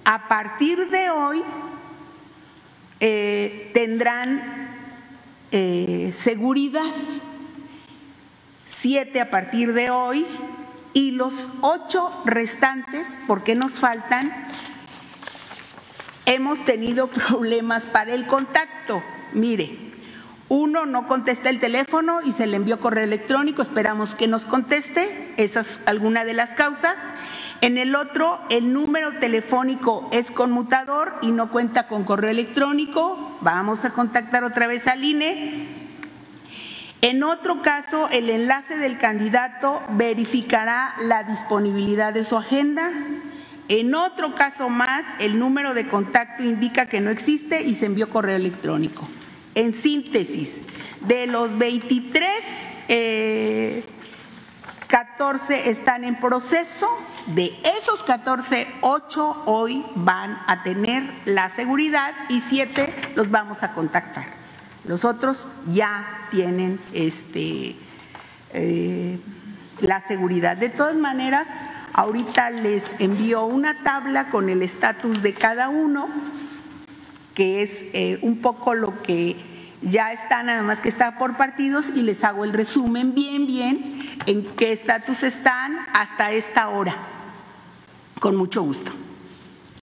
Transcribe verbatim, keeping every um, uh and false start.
a partir de hoy eh, tendrán eh, seguridad, siete a partir de hoy, y los ocho restantes, porque nos faltan, hemos tenido problemas para el contacto. Mire, uno no contesta el teléfono y se le envió correo electrónico, esperamos que nos conteste, esa es alguna de las causas. En el otro, el número telefónico es conmutador y no cuenta con correo electrónico, vamos a contactar otra vez al I N E. En otro caso, el enlace del candidato verificará la disponibilidad de su agenda. En otro caso más, el número de contacto indica que no existe y se envió correo electrónico. En síntesis, de los veintitrés, eh, catorce están en proceso. De esos catorce, ocho hoy van a tener la seguridad y siete los vamos a contactar. Los otros ya tienen este, eh, la seguridad. De todas maneras, ahorita les envío una tabla con el estatus de cada uno, que es eh, un poco lo que ya está, nada más que está por partidos, y les hago el resumen bien, bien, en qué estatus están hasta esta hora. Con mucho gusto.